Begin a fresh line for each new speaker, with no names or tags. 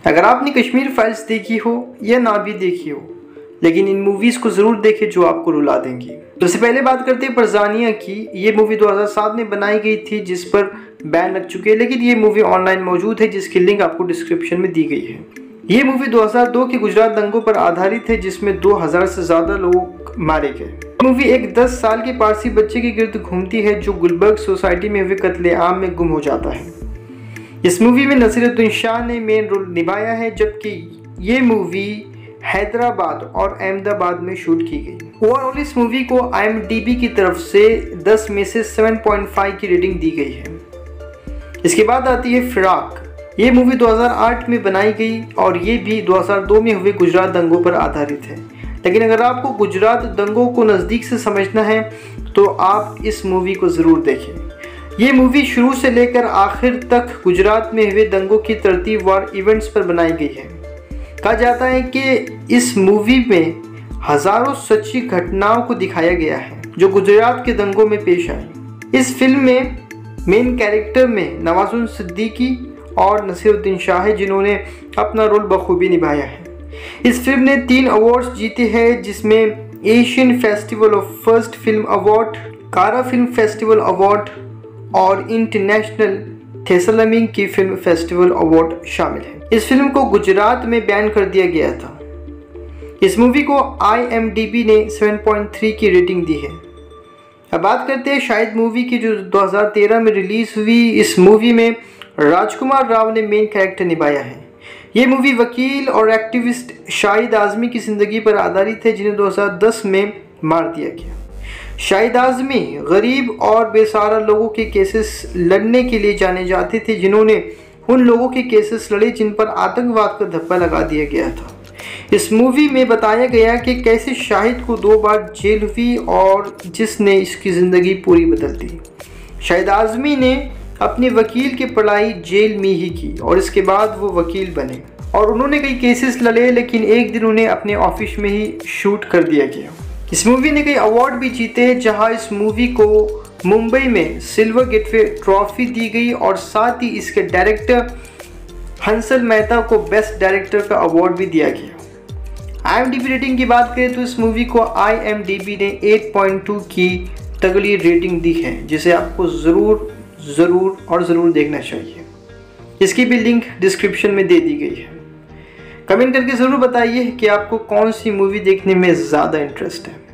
अगर आपने कश्मीर फाइल्स देखी हो या ना भी देखी हो, लेकिन इन मूवीज़ को ज़रूर देखें जो आपको रुला देंगी। तो सबसे पहले बात करते हैं परजानिया की। ये मूवी 2007 में बनाई गई थी जिस पर बैन लग चुके हैं, लेकिन ये मूवी ऑनलाइन मौजूद है जिसकी लिंक आपको डिस्क्रिप्शन में दी गई है। ये मूवी 2002 के गुजरात दंगों पर आधारित है जिसमें 2000 से ज़्यादा लोग मारे गए। मूवी एक 10 साल के पारसी बच्चे के गिर्द घूमती है जो गुलबर्ग सोसाइटी में हुए कत्लेआम में गुम हो जाता है। इस मूवी में नसीरुद्दीन शाह ने मेन रोल निभाया है, जबकि ये मूवी हैदराबाद और अहमदाबाद में शूट की गई। ओवरऑल इस मूवी को IMDb की तरफ से 10 में से 7.5 की रेटिंग दी गई है। इसके बाद आती है फिराक। ये मूवी 2008 में बनाई गई और ये भी 2002 में हुए गुजरात दंगों पर आधारित है। लेकिन अगर आपको गुजरात दंगों को नज़दीक से समझना है तो आप इस मूवी को ज़रूर देखें। ये मूवी शुरू से लेकर आखिर तक गुजरात में हुए दंगों की तरतीबवार इवेंट्स पर बनाई गई है। कहा जाता है कि इस मूवी में हज़ारों सच्ची घटनाओं को दिखाया गया है जो गुजरात के दंगों में पेश आई। इस फिल्म में मेन कैरेक्टर में नवाजुद्दीन सिद्दीकी और नसीरुद्दीन शाह है जिन्होंने अपना रोल बखूबी निभाया है। इस फिल्म ने 3 अवार्ड्स जीते हैं जिसमें Asian festival of first film award, Kara film festival award और इंटरनेशनल थेसलामिक की फिल्म फेस्टिवल अवार्ड शामिल है। इस फिल्म को गुजरात में बैन कर दिया गया था। इस मूवी को IMDb ने 7.3 की रेटिंग दी है। अब बात करते हैं शाहिद मूवी की जो 2013 में रिलीज हुई। इस मूवी में राजकुमार राव ने मेन कैरेक्टर निभाया है। ये मूवी वकील और एक्टिविस्ट शाहिद आज़मी की ज़िंदगी पर आधारित है जिन्हें 2010 में मार दिया गया। शाहिद आज़मी गरीब और बेसहारा लोगों के केसेस लड़ने के लिए जाने जाते थे जिन्होंने उन लोगों के केसेस लड़े जिन पर आतंकवाद का धब्बा लगा दिया गया था। इस मूवी में बताया गया कि कैसे शाहिद को 2 बार जेल हुई और जिसने इसकी ज़िंदगी पूरी बदल दी। शाहिद आज़मी ने अपनी वकील की पढ़ाई जेल में ही की और इसके बाद वो वकील बने और उन्होंने कई केसेस लड़े, लेकिन एक दिन उन्हें अपने ऑफिस में ही शूट कर दिया गया। इस मूवी ने कई अवार्ड भी जीते, जहां इस मूवी को मुंबई में सिल्वर गेटवे ट्रॉफी दी गई और साथ ही इसके डायरेक्टर हंसल मेहता को बेस्ट डायरेक्टर का अवार्ड भी दिया गया। IMDb रेटिंग की बात करें तो इस मूवी को IMDb ने 8.2 की तगड़ी रेटिंग दी है, जिसे आपको ज़रूर देखना चाहिए। इसकी भी लिंक डिस्क्रिप्शन में दे दी गई है। कमेंट करके ज़रूर बताइए कि आपको कौन सी मूवी देखने में ज़्यादा इंटरेस्ट है।